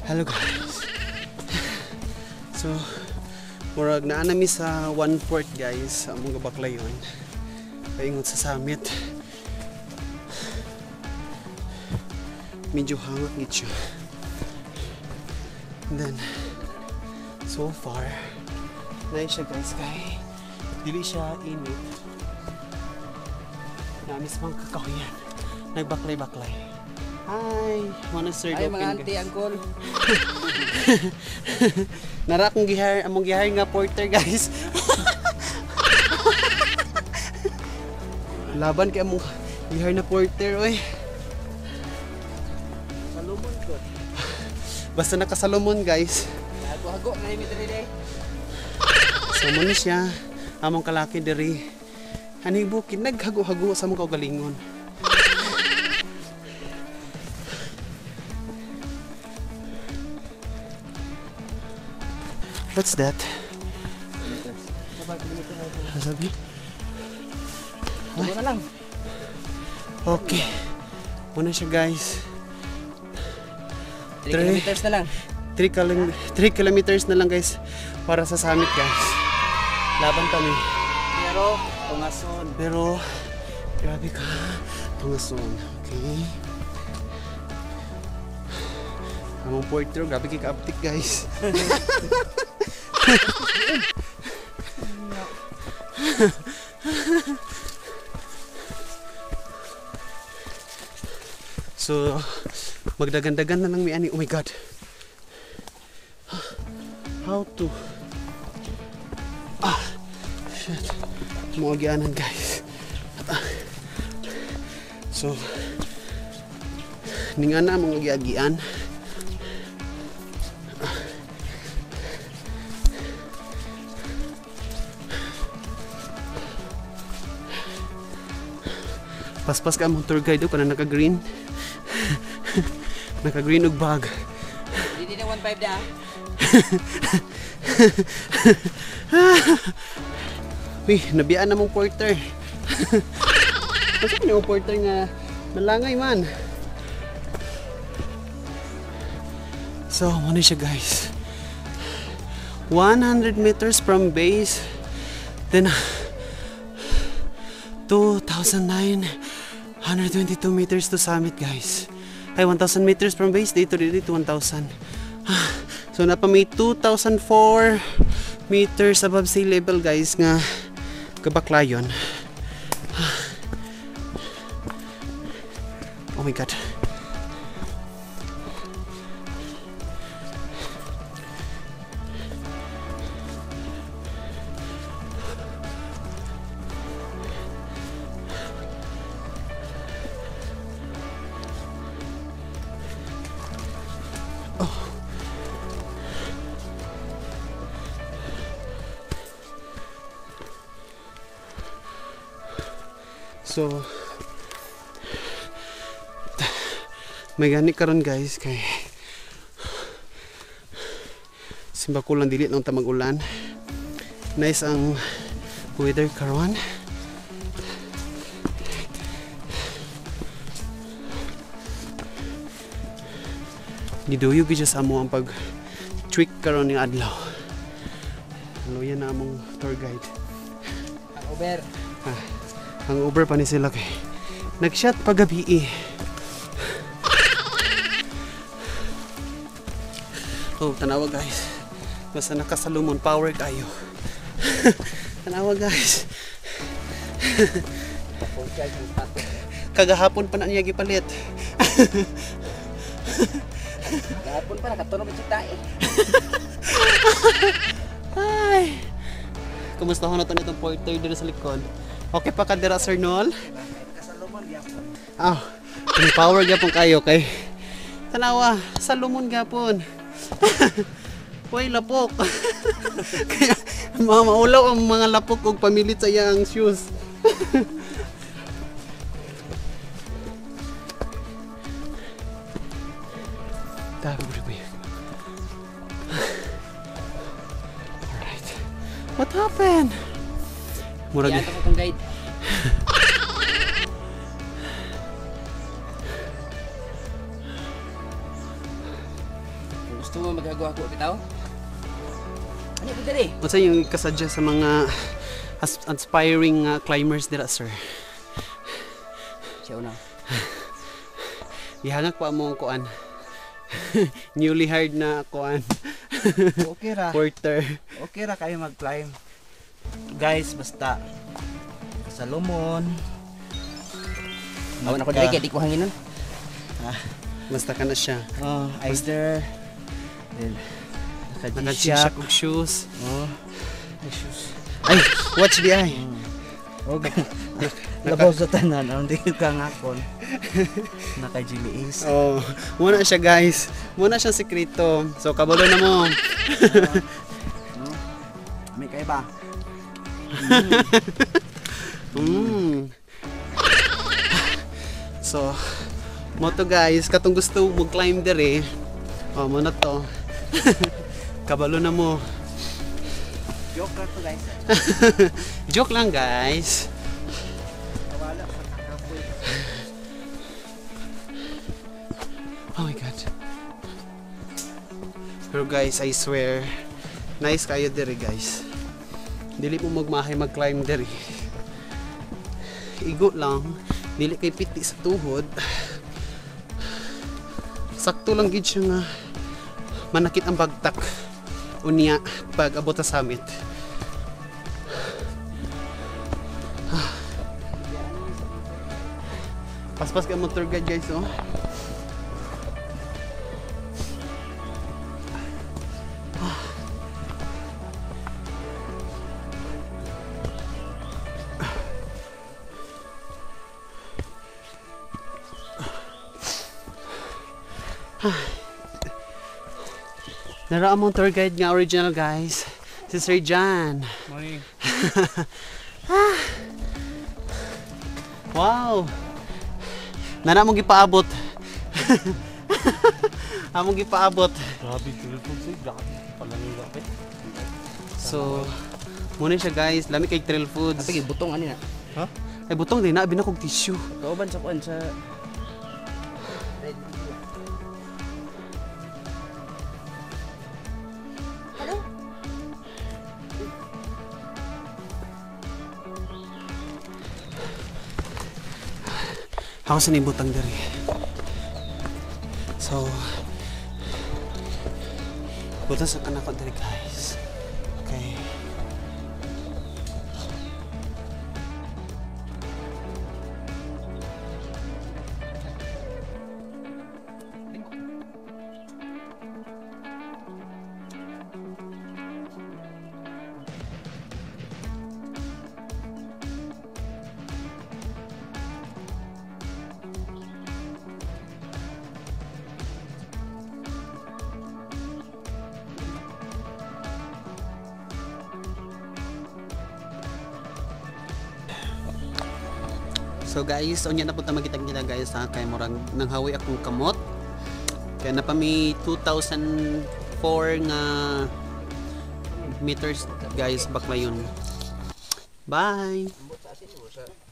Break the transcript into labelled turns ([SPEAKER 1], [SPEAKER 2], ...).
[SPEAKER 1] Hello guys. So, murag naa nami sa 1/4 guys, among gabaklayon. Paingon sa summit. Medyo hangat gid siya. And then, so far, nice siya guys kay dili siya init. Namis mang kakahuyan. Nagbaklay-baklay. Hi! Wanna sir
[SPEAKER 2] ay,
[SPEAKER 1] open
[SPEAKER 2] mga auntie,
[SPEAKER 1] guys.
[SPEAKER 2] uncle.
[SPEAKER 1] Nara akong gihire, among gihire nga porter guys. Laban kay among gihire na porter oy.
[SPEAKER 2] Salomon ko.
[SPEAKER 1] Basta nakasalomon guys.
[SPEAKER 2] Hago-hago na yung midri.
[SPEAKER 1] So mo ni siya among kalaki diri. Aning bukid naghago-hago sa among kaugalingon. What's that? Sabi?
[SPEAKER 2] Hago na lang.
[SPEAKER 1] Okay. Muna siya guys.
[SPEAKER 2] 3 kilometers na lang.
[SPEAKER 1] 3 kilometers na lang guys para sa summit guys. Laban kami.
[SPEAKER 2] Pero, tungason.
[SPEAKER 1] Pero grabe ka. Tungason. Okay. Among porter, grabe kay ka-uptick guys. So, magdagan-dagan na lang may ani. Oh my god. How to? Shit. Muagianan guys. So, ningan na mong agian. Paspas ka mong tour guide kana naka-green. Naka-green og bag.
[SPEAKER 2] Hindi na 1.5 na.
[SPEAKER 1] Uy, nabiyaan na mong porter. Kasi yung porter nga malangay man. So, ano siya guys? 100 meters from base. Then 2,922 meters to summit guys. Ay 1,000 meters from base dito to 1,000. So napa may 2,004 meters above sea level guys nga kabaklayon. Oh my god. So may gani karon guys kay simba ko lang dili nang tamag-ulan. Nice ang weather karon. Giduyo gyud sa amo ang pag trick karon ng adlaw. Luya na among tour guide.
[SPEAKER 2] Ang Uber.
[SPEAKER 1] Ang Uber pa ni sila kay nag-shot pagabi Oh, tanawa guys. Basta nakasalumon power kayo. Tanawa guys. Kagahapon pa na niya gipalit.
[SPEAKER 2] Gahapon pa nakatunog ang tae.
[SPEAKER 1] Ay. Kumusta ho na to nitong porter dito sa likod? Okay pa ka dira Sir Noel?
[SPEAKER 2] Kasalomon gyapon.
[SPEAKER 1] May power gyapon kayo kay tanawa, salumon gyapon. Way lapok. Kaya maulaw ang mga lapok og pamilit sa iyang shoes. Alright. What happened? Murag
[SPEAKER 2] Yan ako kong guide. Gusto mo magagawa ko bitaw? Ano ba dali?
[SPEAKER 1] What's yung kasadya sa mga aspiring climbers dira, sir?
[SPEAKER 2] Siya una.
[SPEAKER 1] Ihangak pa mo ang kuan. Newly hired na kuan.
[SPEAKER 3] Okay ra.
[SPEAKER 1] Porter.
[SPEAKER 3] Okay ra kayo mag-climb. Guys, basta Salomon.
[SPEAKER 2] Awan ako dali kaya di ko hanginan.
[SPEAKER 1] Basta ka na siya.
[SPEAKER 3] Oh, either then
[SPEAKER 1] Naka-G-Shock og shoes.
[SPEAKER 3] Oh. Ay, shoes.
[SPEAKER 1] Ay, watch the eye.
[SPEAKER 3] Og labaw sa tanan ang di ka ngakon. Naka-Giliis.
[SPEAKER 1] Oh, muna siya guys. Muna siya sekreto. So kabalo na mo.
[SPEAKER 3] May kay ba?
[SPEAKER 1] So, mo to guys, katong gusto mo climb dire. Oh, mo na to. Kabalo na mo.
[SPEAKER 3] Joke lang to guys.
[SPEAKER 1] Joke lang guys.
[SPEAKER 3] Kawala sa kakapoy.
[SPEAKER 1] Oh my god. Pero guys, I swear, nice kayo dire guys. Dili mo magmahay mag-climb dire. Igo lang, dili kay piti sa tuhod. Sakto lang gid siya nga manakit ang bagtak unya pag abot sa summit. Paspas ka mo tour guide guys, oh. Naraan mong tour guide nga original guys. Si Sir John.
[SPEAKER 3] Morning.
[SPEAKER 1] Wow. Nara mong gipaabot. Among gipaabot.
[SPEAKER 3] Grabe, telephone say. Grabe. Palang yung grabe.
[SPEAKER 1] So, muna siya guys. Lami kay trail foods.
[SPEAKER 2] Sige, butong ani na.
[SPEAKER 3] Ha?
[SPEAKER 1] Ay butong din na. Binakog tissue.
[SPEAKER 2] Kauban sa kuan sa
[SPEAKER 1] Ako sa nibutang diri. So, butang sa kanako diri guys. Okay. So guys, unya na punta magitag kita guys ha, kay murag nang hawi akong kamot. Kaya na pa may 2004 nga meters guys, bakla yun. Bye.